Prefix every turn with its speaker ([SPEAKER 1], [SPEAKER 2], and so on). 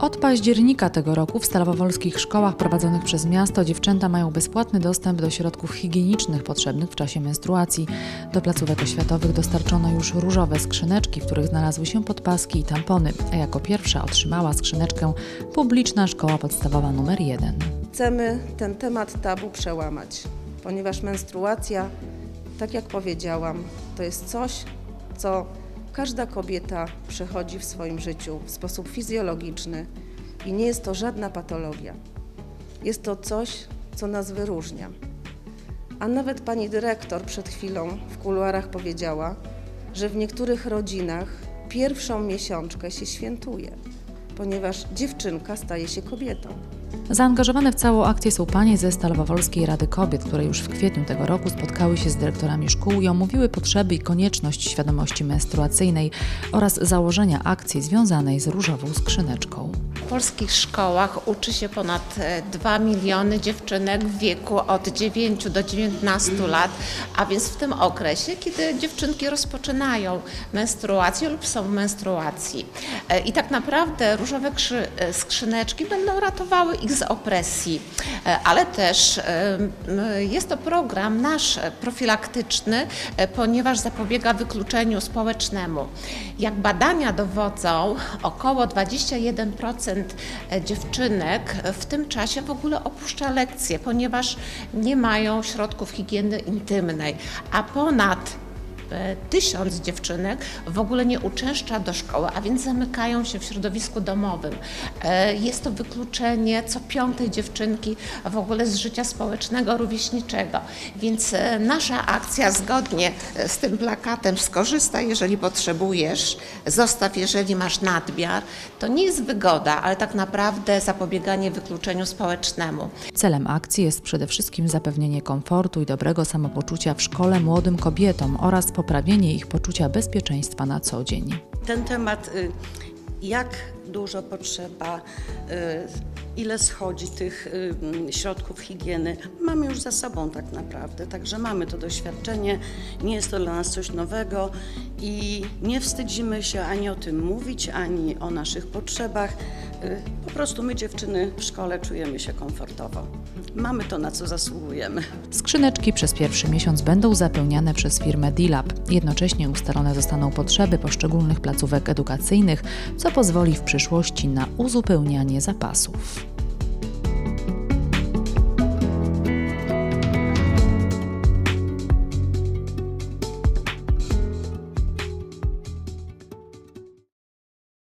[SPEAKER 1] Od października tego roku w stalowowolskich szkołach prowadzonych przez miasto dziewczęta mają bezpłatny dostęp do środków higienicznych potrzebnych w czasie menstruacji. Do placówek oświatowych dostarczono już różowe skrzyneczki, w których znalazły się podpaski i tampony, a jako pierwsza otrzymała skrzyneczkę publiczna szkoła podstawowa nr 1.
[SPEAKER 2] Chcemy ten temat tabu przełamać, ponieważ menstruacja, tak jak powiedziałam, to jest coś, co każda kobieta przechodzi w swoim życiu w sposób fizjologiczny i nie jest to żadna patologia. Jest to coś, co nas wyróżnia. A nawet pani dyrektor przed chwilą w kuluarach powiedziała, że w niektórych rodzinach pierwszą miesiączkę się świętuje, ponieważ dziewczynka staje się kobietą.
[SPEAKER 1] Zaangażowane w całą akcję są panie ze Stalowowolskiej Rady Kobiet, które już w kwietniu tego roku spotkały się z dyrektorami szkół i omówiły potrzeby i konieczność świadomości menstruacyjnej oraz założenia akcji związanej z różową skrzyneczką.
[SPEAKER 3] W polskich szkołach uczy się ponad 2 miliony dziewczynek w wieku od 9 do 19 lat, a więc w tym okresie, kiedy dziewczynki rozpoczynają menstruację lub są w menstruacji. I tak naprawdę różowe skrzyneczki będą ratowały ich z opresji, ale też jest to program nasz profilaktyczny, ponieważ zapobiega wykluczeniu społecznemu. Jak badania dowodzą, około 21% dziewczynek w tym czasie w ogóle opuszcza lekcje, ponieważ nie mają środków higieny intymnej, a ponad 1000 dziewczynek w ogóle nie uczęszcza do szkoły, a więc zamykają się w środowisku domowym. Jest to wykluczenie co 5. dziewczynki w ogóle z życia społecznego, rówieśniczego. Więc nasza akcja zgodnie z tym plakatem "Skorzystaj, jeżeli potrzebujesz, zostaw, jeżeli masz nadmiar", to nie jest wygoda, ale tak naprawdę zapobieganie wykluczeniu społecznemu.
[SPEAKER 1] Celem akcji jest przede wszystkim zapewnienie komfortu i dobrego samopoczucia w szkole młodym kobietom oraz poprawienie ich poczucia bezpieczeństwa na co dzień.
[SPEAKER 4] Ten temat, jak dużo potrzeba, ile schodzi tych środków higieny, mamy już za sobą tak naprawdę, także mamy to doświadczenie, nie jest to dla nas coś nowego i nie wstydzimy się ani o tym mówić, ani o naszych potrzebach. Po prostu my, dziewczyny w szkole, czujemy się komfortowo. Mamy to, na co zasługujemy.
[SPEAKER 1] Skrzyneczki przez pierwszy miesiąc będą zapełniane przez firmę D-Lab. Jednocześnie ustalone zostaną potrzeby poszczególnych placówek edukacyjnych, co pozwoli w przyszłości na uzupełnianie zapasów.